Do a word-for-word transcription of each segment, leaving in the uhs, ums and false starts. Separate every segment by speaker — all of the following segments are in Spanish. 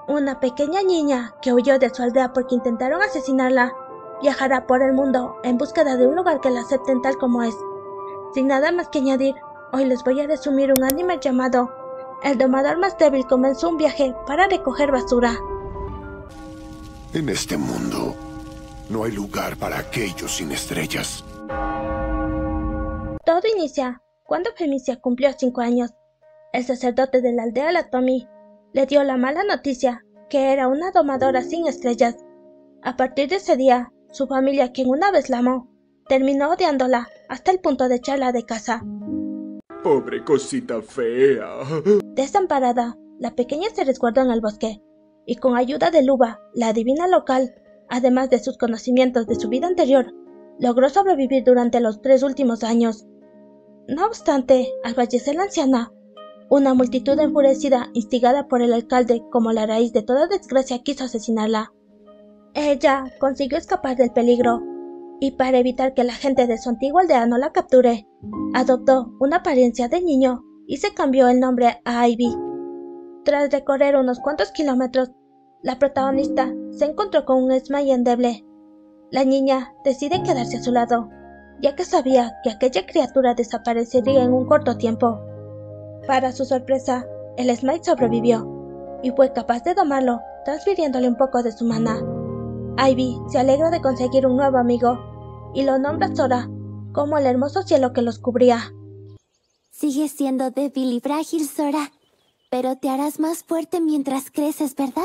Speaker 1: Una pequeña niña que huyó de su aldea porque intentaron asesinarla, viajará por el mundo en búsqueda de un lugar que la acepten tal como es. Sin nada más que añadir, hoy les voy a resumir un anime llamado El domador más débil comenzó un viaje para recoger basura.
Speaker 2: En este mundo, no hay lugar para aquellos sin estrellas.
Speaker 1: Todo inicia cuando Femicia cumplió cinco años. El sacerdote de la aldea Latomi le dio la mala noticia que era una domadora sin estrellas. A partir de ese día, su familia, quien una vez la amó, terminó odiándola hasta el punto de echarla de casa.
Speaker 3: Pobre cosita fea.
Speaker 1: Desamparada, la pequeña se resguardó en el bosque, y con ayuda de Luba, la adivina local, además de sus conocimientos de su vida anterior, logró sobrevivir durante los tres últimos años. No obstante, al fallecer la anciana, una multitud enfurecida, instigada por el alcalde como la raíz de toda desgracia, quiso asesinarla. Ella consiguió escapar del peligro, y para evitar que la gente de su antigua aldea no la capture, adoptó una apariencia de niño y se cambió el nombre a Ivy. Tras recorrer unos cuantos kilómetros, la protagonista se encontró con un Smile endeble. La niña decide quedarse a su lado, ya que sabía que aquella criatura desaparecería en un corto tiempo. Para su sorpresa, el Smile sobrevivió, y fue capaz de domarlo, transfiriéndole un poco de su maná. Ivy se alegra de conseguir un nuevo amigo, y lo nombra Sora, como el hermoso cielo que los cubría.
Speaker 4: Sigues siendo débil y frágil, Sora, pero te harás más fuerte mientras creces, ¿verdad?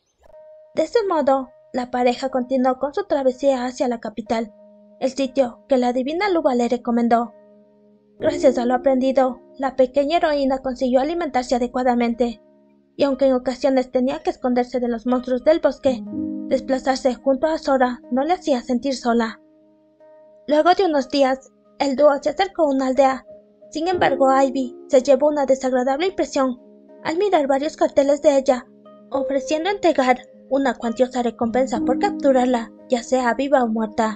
Speaker 1: De ese modo, la pareja continuó con su travesía hacia la capital, el sitio que la divina Luba le recomendó. Gracias a lo aprendido, la pequeña heroína consiguió alimentarse adecuadamente, y aunque en ocasiones tenía que esconderse de los monstruos del bosque, desplazarse junto a Sora no le hacía sentir sola. Luego de unos días, el dúo se acercó a una aldea. Sin embargo, Ivy se llevó una desagradable impresión al mirar varios carteles de ella, ofreciendo entregar una cuantiosa recompensa por capturarla, ya sea viva o muerta.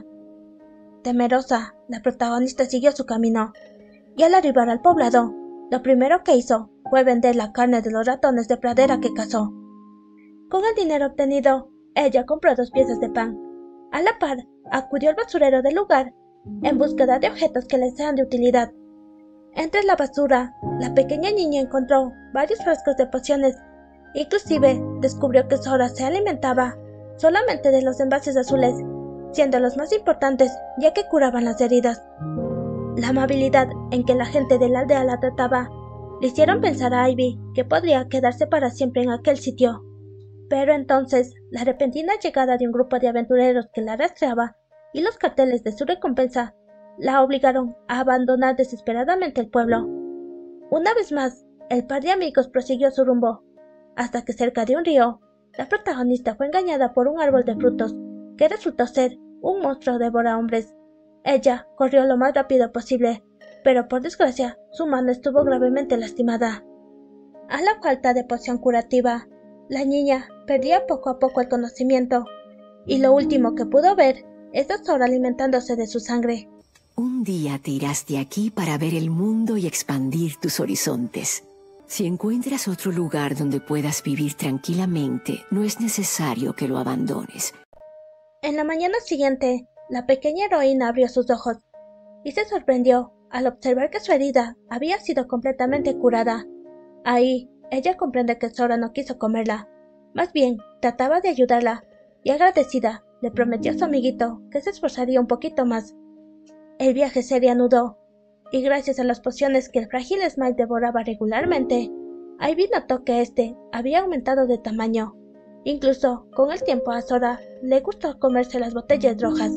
Speaker 1: Temerosa, la protagonista siguió su camino, y al arribar al poblado, lo primero que hizo fue vender la carne de los ratones de pradera que cazó. Con el dinero obtenido, ella compró dos piezas de pan. A la par, acudió al basurero del lugar en búsqueda de objetos que le sean de utilidad. Entre la basura, la pequeña niña encontró varios frascos de pociones. Inclusive, descubrió que Sora se alimentaba solamente de los envases azules, siendo los más importantes ya que curaban las heridas. La amabilidad en que la gente de la aldea la trataba le hicieron pensar a Ivy que podría quedarse para siempre en aquel sitio. Pero entonces, la repentina llegada de un grupo de aventureros que la rastreaba y los carteles de su recompensa la obligaron a abandonar desesperadamente el pueblo. Una vez más, el par de amigos prosiguió su rumbo, hasta que cerca de un río, la protagonista fue engañada por un árbol de frutos, que resultó ser un monstruo devorahombres. Ella corrió lo más rápido posible, pero por desgracia, su mano estuvo gravemente lastimada. A la falta de poción curativa, la niña perdía poco a poco el conocimiento, y lo último que pudo ver es a Sora alimentándose de su sangre.
Speaker 5: Un día te irás de aquí para ver el mundo y expandir tus horizontes. Si encuentras otro lugar donde puedas vivir tranquilamente, no es necesario que lo abandones.
Speaker 1: En la mañana siguiente, la pequeña heroína abrió sus ojos y se sorprendió al observar que su herida había sido completamente curada. Ahí, ella comprende que Sora no quiso comerla, más bien trataba de ayudarla, y agradecida, le prometió a su amiguito que se esforzaría un poquito más. El viaje se reanudó, y gracias a las pociones que el frágil Smile devoraba regularmente, Ivy notó que éste había aumentado de tamaño. Incluso, con el tiempo a Sora le gustó comerse las botellas rojas.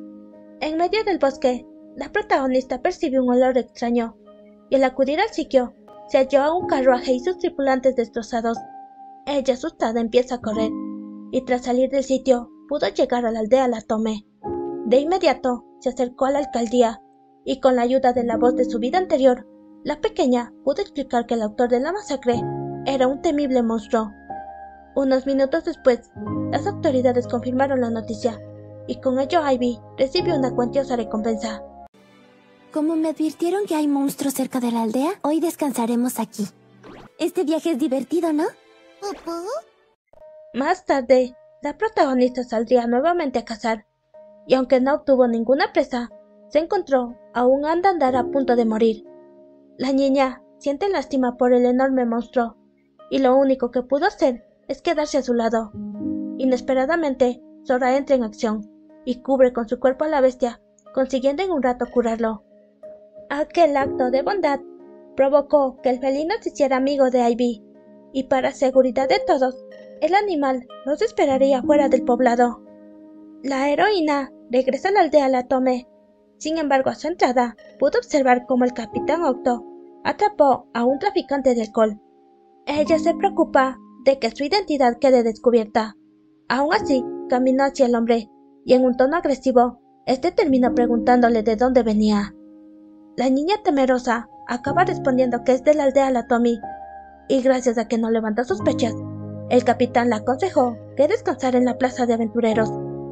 Speaker 1: En medio del bosque, la protagonista percibió un olor extraño, y al acudir al sitio, se halló a un carruaje y sus tripulantes destrozados. Ella, asustada, empieza a correr, y tras salir del sitio, pudo llegar a la aldea Latome. De inmediato, se acercó a la alcaldía, y con la ayuda de la voz de su vida anterior, la pequeña pudo explicar que el autor de la masacre era un temible monstruo. Unos minutos después, las autoridades confirmaron la noticia, y con ello Ivy recibió una cuantiosa recompensa.
Speaker 4: Como me advirtieron que hay monstruos cerca de la aldea, hoy descansaremos aquí. Este viaje es divertido, ¿no?
Speaker 6: ¿Papá?
Speaker 1: Más tarde, la protagonista saldría nuevamente a cazar, y aunque no obtuvo ninguna presa, se encontró a un andandar a punto de morir. La niña siente lástima por el enorme monstruo, y lo único que pudo hacer es quedarse a su lado. Inesperadamente, Sora entra en acción, y cubre con su cuerpo a la bestia, consiguiendo en un rato curarlo. Aquel acto de bondad provocó que el felino se hiciera amigo de Ivy, y para seguridad de todos, el animal los esperaría fuera del poblado. La heroína regresa a la aldea Latome. Sin embargo, a su entrada, pudo observar cómo el Capitán Octo atrapó a un traficante de alcohol. Ella se preocupa de que su identidad quede descubierta. Aún así, caminó hacia el hombre, y en un tono agresivo, este terminó preguntándole de dónde venía. La niña temerosa acaba respondiendo que es de la aldea Latomi, y gracias a que no levantó sospechas, el capitán le aconsejó que descansara en la plaza de aventureros,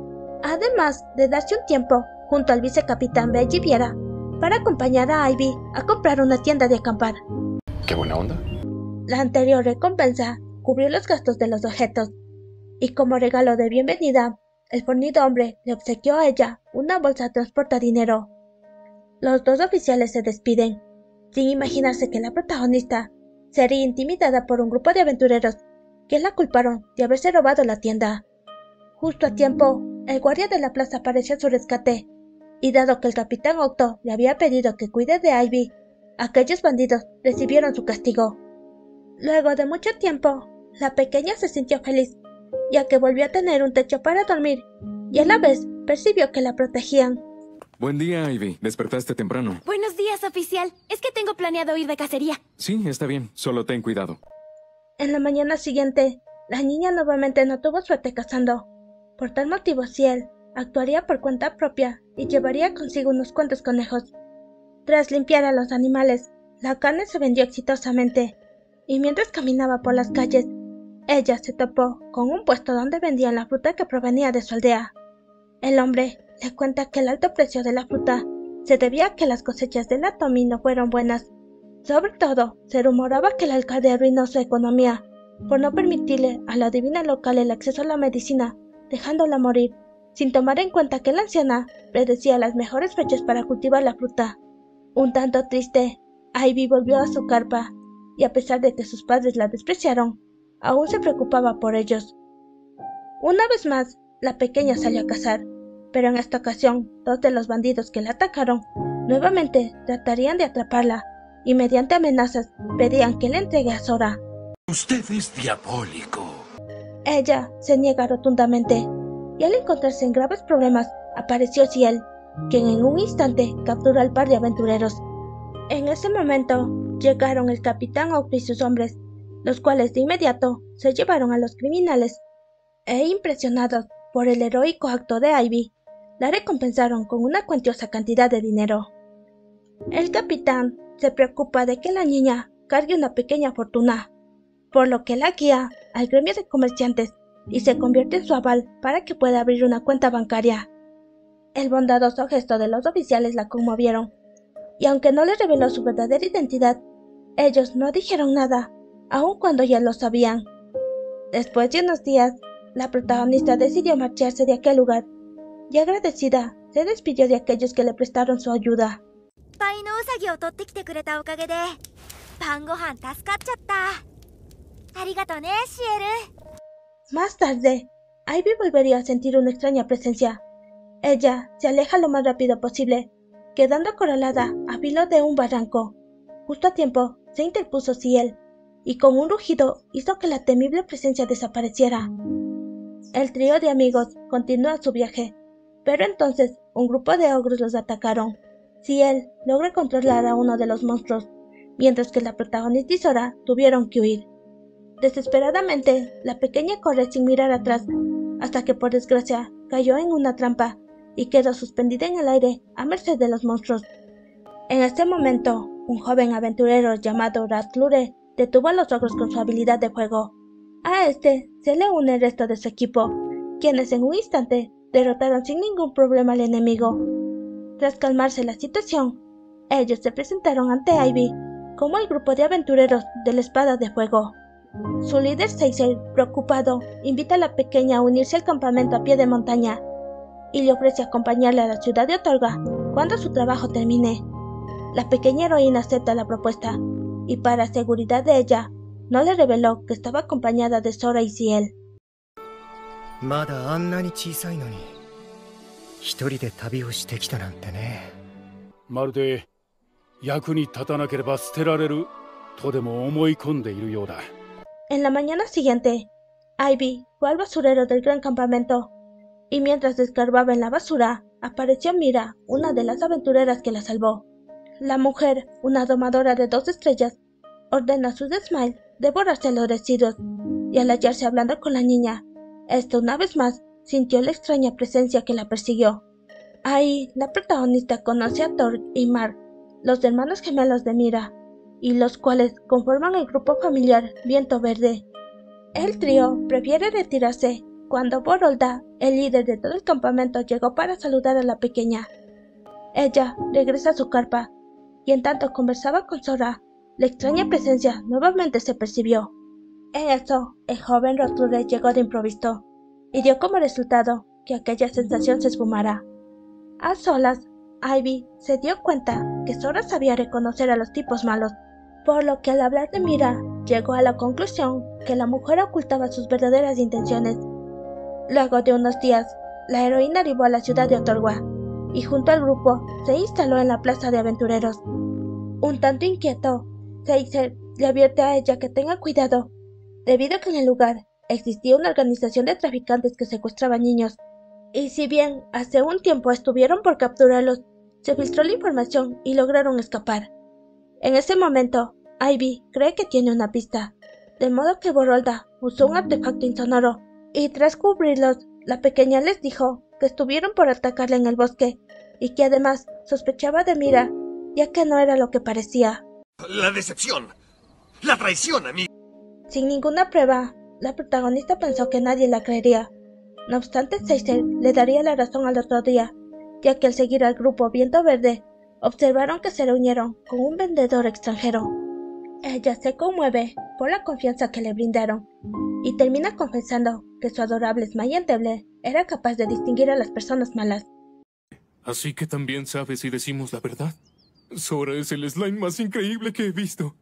Speaker 1: además de darse un tiempo junto al vicecapitán Belgi Viera para acompañar a Ivy a comprar una tienda de acampar.
Speaker 6: ¡Qué buena onda!
Speaker 1: La anterior recompensa cubrió los gastos de los objetos, y como regalo de bienvenida, el fornido hombre le obsequió a ella una bolsa transportadinero. Los dos oficiales se despiden, sin imaginarse que la protagonista sería intimidada por un grupo de aventureros que la culparon de haberse robado la tienda. Justo a tiempo, el guardia de la plaza apareció a su rescate, y dado que el Capitán Octo le había pedido que cuide de Ivy, aquellos bandidos recibieron su castigo. Luego de mucho tiempo, la pequeña se sintió feliz, ya que volvió a tener un techo para dormir, y a la vez percibió que la protegían.
Speaker 7: Buen día, Ivy. Despertaste temprano.
Speaker 4: Buenos días, oficial. Es que tengo planeado ir de cacería.
Speaker 7: Sí, está bien. Solo ten cuidado.
Speaker 1: En la mañana siguiente, la niña nuevamente no tuvo suerte cazando. Por tal motivo, Ciel actuaría por cuenta propia y llevaría consigo unos cuantos conejos. Tras limpiar a los animales, la carne se vendió exitosamente, y mientras caminaba por las calles, ella se topó con un puesto donde vendían la fruta que provenía de su aldea. El hombre le cuenta que el alto precio de la fruta se debía a que las cosechas de la Tommy no fueron buenas. Sobre todo, se rumoraba que el alcalde arruinó su economía por no permitirle a la divina local el acceso a la medicina, dejándola morir, sin tomar en cuenta que la anciana predecía las mejores fechas para cultivar la fruta. Un tanto triste, Ivy volvió a su carpa, y a pesar de que sus padres la despreciaron, aún se preocupaba por ellos. Una vez más, la pequeña salió a cazar, pero en esta ocasión, dos de los bandidos que la atacaron nuevamente tratarían de atraparla, y mediante amenazas pedían que le entregue a Sora.
Speaker 2: Usted es diabólico.
Speaker 1: Ella se niega rotundamente, y al encontrarse en graves problemas, apareció Ciel, quien en un instante capturó al par de aventureros. En ese momento, llegaron el Capitán Octo y sus hombres, los cuales de inmediato se llevaron a los criminales, e impresionados por el heroico acto de Ivy, la recompensaron con una cuantiosa cantidad de dinero. El capitán se preocupa de que la niña cargue una pequeña fortuna, por lo que la guía al gremio de comerciantes y se convierte en su aval para que pueda abrir una cuenta bancaria. El bondadoso gesto de los oficiales la conmovieron, y aunque no les reveló su verdadera identidad, ellos no dijeron nada, aun cuando ya lo sabían. Después de unos días, la protagonista decidió marcharse de aquel lugar, y agradecida, se despidió de aquellos que le prestaron su ayuda. Más tarde, Ivy volvería a sentir una extraña presencia. Ella se aleja lo más rápido posible, quedando acorralada a filo de un barranco. Justo a tiempo se interpuso Ciel, y con un rugido hizo que la temible presencia desapareciera. El trío de amigos continuó su viaje, pero entonces un grupo de ogros los atacaron. Ciel logra controlar a uno de los monstruos, mientras que la protagonista y Sora tuvieron que huir. Desesperadamente, la pequeña corre sin mirar atrás, hasta que por desgracia cayó en una trampa y quedó suspendida en el aire a merced de los monstruos. En este momento, un joven aventurero llamado Ratlure detuvo a los ogros con su habilidad de fuego. A este se le une el resto de su equipo, quienes en un instante derrotaron sin ningún problema al enemigo. Tras calmarse la situación, ellos se presentaron ante Ivy como el grupo de aventureros de la espada de fuego. Su líder Seiser, preocupado, invita a la pequeña a unirse al campamento a pie de montaña y le ofrece acompañarle a la ciudad de Otorga cuando su trabajo termine. La pequeña heroína acepta la propuesta y, para seguridad de ella, no le reveló que estaba acompañada de Sora y Ciel.
Speaker 6: まだあんなに小さいのに一人で旅をしてきたなんてね。
Speaker 8: まるで役に立たなければ捨てられるとでも思い込んでいるようだ。
Speaker 1: En la mañana siguiente, Ivy fue al basurero del gran campamento y mientras escarbaba en la basura, apareció Mira, una de las aventureras que la salvó. La mujer, una domadora de dos estrellas, ordena a su Smile devorarse los residuos y al hallarse hablando con la niña, esta una vez más sintió la extraña presencia que la persiguió. Ahí, la protagonista conoce a Thor y Mark, los hermanos gemelos de Mira, y los cuales conforman el grupo familiar Viento Verde. El trío prefiere retirarse cuando Borolda, el líder de todo el campamento, llegó para saludar a la pequeña. Ella regresa a su carpa, y en tanto conversaba con Sora, la extraña presencia nuevamente se percibió. En eso, el joven Roture llegó de improviso, y dio como resultado que aquella sensación se esfumara. A solas, Ivy se dio cuenta que Sora sabía reconocer a los tipos malos, por lo que al hablar de Mira, llegó a la conclusión que la mujer ocultaba sus verdaderas intenciones. Luego de unos días, la heroína arribó a la ciudad de Otorwa, y junto al grupo se instaló en la plaza de aventureros. Un tanto inquieto, Seiser le advierte a ella que tenga cuidado, debido a que en el lugar existía una organización de traficantes que secuestraban niños, y si bien hace un tiempo estuvieron por capturarlos, se filtró la información y lograron escapar. En ese momento, Ivy cree que tiene una pista, de modo que Borolda usó un artefacto insonoro, y tras cubrirlos, la pequeña les dijo que estuvieron por atacarla en el bosque, y que además sospechaba de Mira, ya que no era lo que parecía.
Speaker 9: La decepción, la traición a mí.
Speaker 1: Sin ninguna prueba, la protagonista pensó que nadie la creería. No obstante, Seiser le daría la razón al otro día, ya que al seguir al grupo Viento Verde, observaron que se reunieron con un vendedor extranjero. Ella se conmueve por la confianza que le brindaron, y termina confesando que su adorable Smile Endeble era capaz de distinguir a las personas malas.
Speaker 10: Así que también sabes si decimos la verdad. Sora es el slime más increíble que he visto.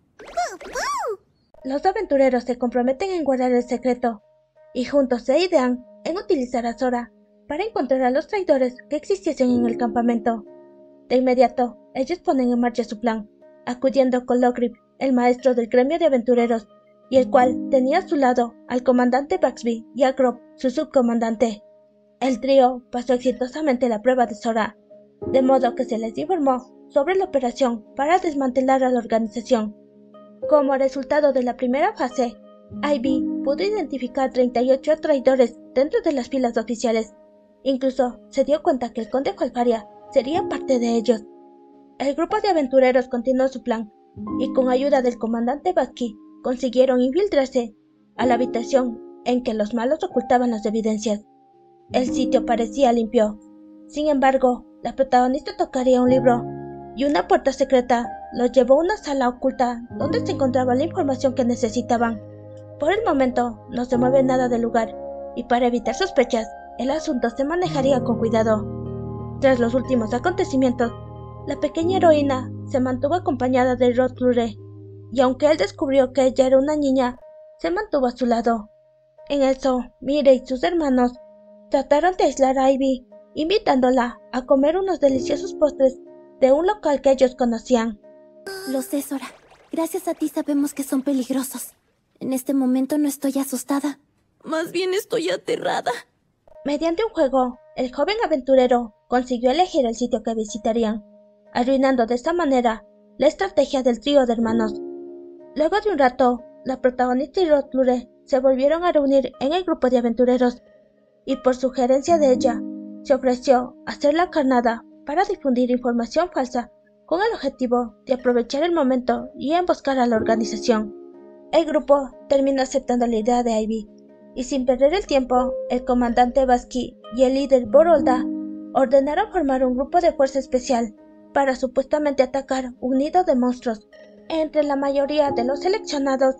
Speaker 1: Los aventureros se comprometen en guardar el secreto, y juntos se idean en utilizar a Sora para encontrar a los traidores que existiesen en el campamento. De inmediato, ellos ponen en marcha su plan, acudiendo con Logrip, el maestro del gremio de aventureros, y el cual tenía a su lado al comandante Baxby y a Grop, su subcomandante. El trío pasó exitosamente la prueba de Sora, de modo que se les informó sobre la operación para desmantelar a la organización. Como resultado de la primera fase, Ivy pudo identificar treinta y ocho traidores dentro de las filas oficiales. Incluso se dio cuenta que el conde Falfaria sería parte de ellos. El grupo de aventureros continuó su plan, y con ayuda del comandante Bucky consiguieron infiltrarse a la habitación en que los malos ocultaban las evidencias. El sitio parecía limpio. Sin embargo, la protagonista tocaría un libro, y una puerta secreta los llevó a una sala oculta donde se encontraba la información que necesitaban. Por el momento no se mueve nada del lugar, y para evitar sospechas, el asunto se manejaría con cuidado. Tras los últimos acontecimientos, la pequeña heroína se mantuvo acompañada de Roture, y aunque él descubrió que ella era una niña, se mantuvo a su lado. En eso, Mire y sus hermanos trataron de aislar a Ivy, invitándola a comer unos deliciosos postres de un local que ellos conocían.
Speaker 4: Lo sé, Sora. Gracias a ti sabemos que son peligrosos. En este momento no estoy asustada. Más bien estoy aterrada.
Speaker 1: Mediante un juego, el joven aventurero consiguió elegir el sitio que visitarían, arruinando de esta manera la estrategia del trío de hermanos. Luego de un rato, la protagonista y Roture se volvieron a reunir en el grupo de aventureros, y por sugerencia de ella, se ofreció hacer la carnada para difundir información falsa con el objetivo de aprovechar el momento y emboscar a la organización. El grupo terminó aceptando la idea de Ivy, y sin perder el tiempo, el comandante Basky y el líder Borolda ordenaron formar un grupo de fuerza especial para supuestamente atacar un nido de monstruos. Entre la mayoría de los seleccionados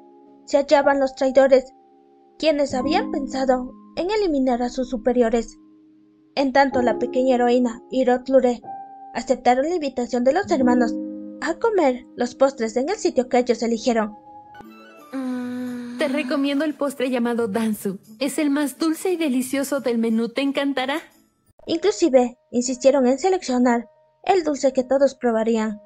Speaker 1: se hallaban los traidores, quienes habían pensado en eliminar a sus superiores. En tanto, la pequeña heroína y Rod Lure aceptaron la invitación de los hermanos a comer los postres en el sitio que ellos eligieron.
Speaker 11: Te recomiendo el postre llamado Danzu. Es el más dulce y delicioso del menú. ¿Te encantará?
Speaker 1: Inclusive, insistieron en seleccionar el dulce que todos probarían.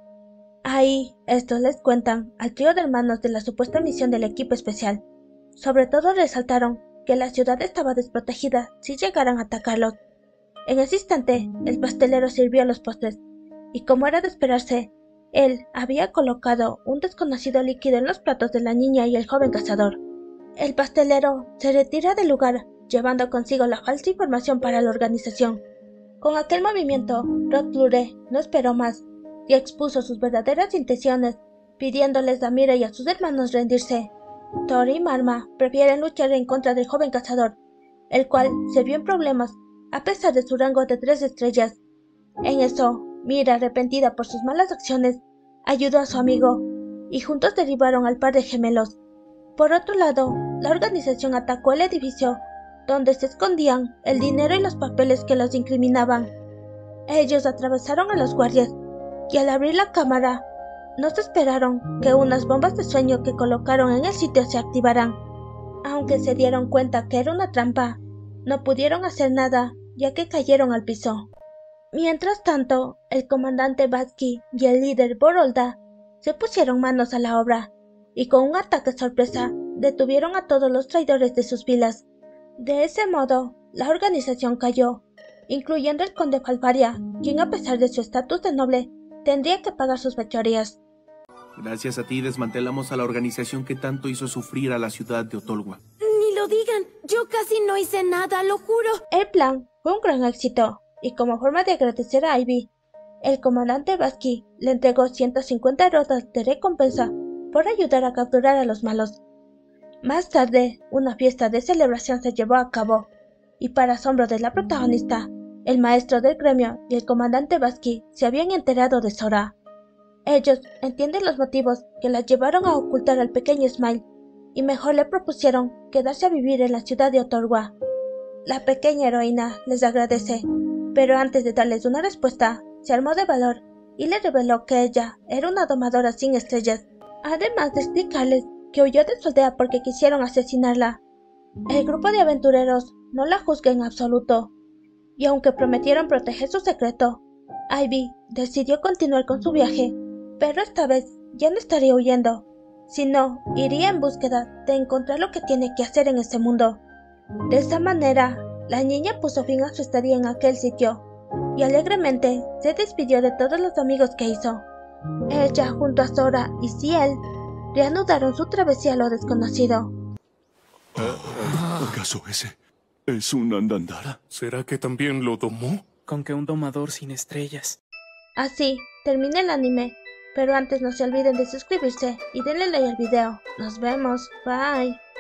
Speaker 1: Ahí, estos les cuentan al trío de hermanos de la supuesta misión del equipo especial. Sobre todo resaltaron que la ciudad estaba desprotegida si llegaran a atacarlos. En ese instante, el pastelero sirvió los postres, y como era de esperarse, él había colocado un desconocido líquido en los platos de la niña y el joven cazador. El pastelero se retira del lugar, llevando consigo la falsa información para la organización. Con aquel movimiento, Rod Lure no esperó más y expuso sus verdaderas intenciones, pidiéndoles a Mira y a sus hermanos rendirse. Thor y Marma prefieren luchar en contra del joven cazador, el cual se vio en problemas a pesar de su rango de tres estrellas. En eso, Mira, arrepentida por sus malas acciones, ayudó a su amigo, y juntos derribaron al par de gemelos. Por otro lado, la organización atacó el edificio, donde se escondían el dinero y los papeles que los incriminaban. Ellos atravesaron a los guardias, y al abrir la cámara, no se esperaron que unas bombas de sueño que colocaron en el sitio se activaran. Aunque se dieron cuenta que era una trampa, no pudieron hacer nada, ya que cayeron al piso. Mientras tanto, el comandante Batsky y el líder Borolda se pusieron manos a la obra, y con un ataque sorpresa detuvieron a todos los traidores de sus filas. De ese modo, la organización cayó, incluyendo el conde Falfaria, quien a pesar de su estatus de noble, tendría que pagar sus fechorías.
Speaker 12: Gracias a ti desmantelamos a la organización que tanto hizo sufrir a la ciudad de Otolwa.
Speaker 11: Ni lo digan, yo casi no hice nada, lo juro.
Speaker 1: El plan fue un gran éxito, y como forma de agradecer a Ivy, el comandante Batsky le entregó ciento cincuenta rodas de recompensa por ayudar a capturar a los malos. Más tarde, una fiesta de celebración se llevó a cabo, y para asombro de la protagonista, el maestro del gremio y el comandante Batsky se habían enterado de Sora. Ellos entienden los motivos que la llevaron a ocultar al pequeño Smile, y mejor le propusieron quedarse a vivir en la ciudad de Otolwa. La pequeña heroína les agradece, pero antes de darles una respuesta, se armó de valor y le reveló que ella era una domadora sin estrellas, además de explicarles que huyó de su aldea porque quisieron asesinarla. El grupo de aventureros no la juzga en absoluto, y aunque prometieron proteger su secreto, Ivy decidió continuar con su viaje, pero esta vez ya no estaría huyendo, sino iría en búsqueda de encontrar lo que tiene que hacer en este mundo. De esa manera, la niña puso fin a su estadía en aquel sitio, y alegremente se despidió de todos los amigos que hizo. Ella, junto a Sora y Ciel, reanudaron su travesía a lo desconocido.
Speaker 2: ¿Acaso ese es un Andandara?
Speaker 10: ¿Será que también lo domó?
Speaker 13: Con que un domador sin estrellas.
Speaker 1: Así termina el anime, pero antes no se olviden de suscribirse y denle like al video. Nos vemos, bye.